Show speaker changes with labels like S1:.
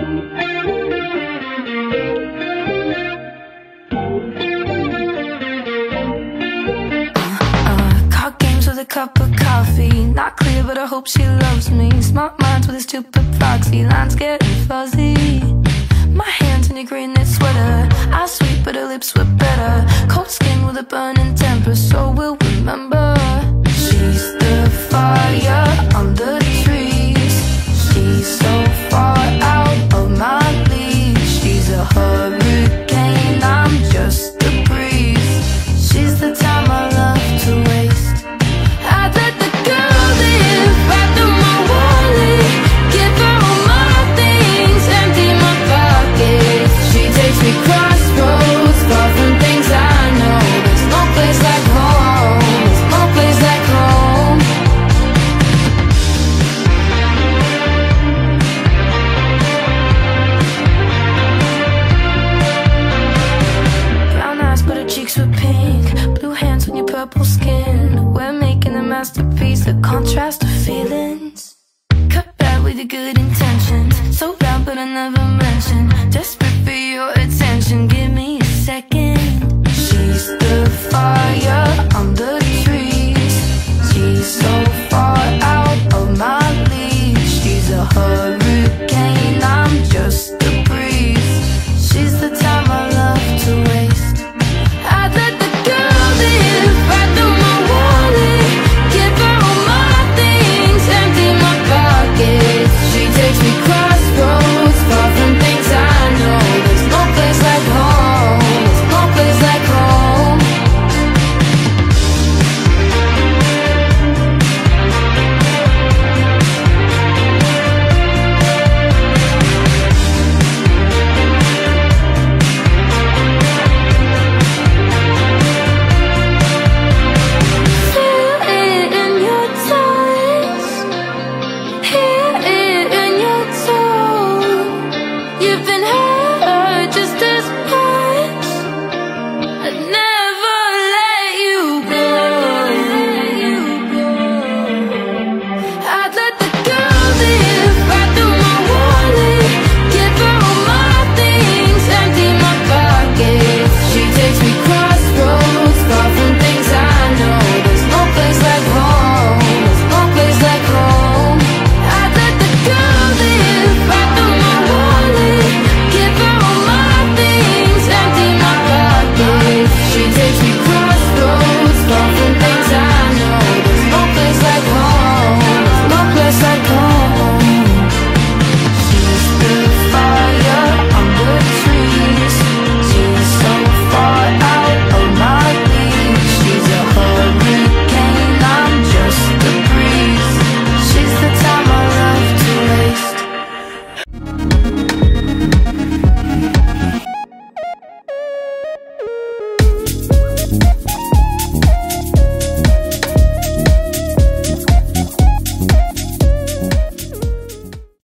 S1: Cup of coffee, not clear but I hope she loves me. Smart minds with a stupid proxy, lines getting fuzzy. My hands in a green knit sweater, eyes sweet but her lips were better. Cold skin with a burning temper, so we'll remember. She's the fire on the trees, she's so far out of my league. She's a hurricane, I'm just a breeze. She's the time I love to waste. I'd let the girl live, right through my wallet, give her all my things, empty my pockets. She takes me crossroads, far from things I know. There's no place like home, there's no place like home. Brown eyes but her cheeks were pink, blue hands on your purple skin. We're making a masterpiece, the contrast of feelings. Cut bad with the good intentions, so loud but I never mention. Desperate for your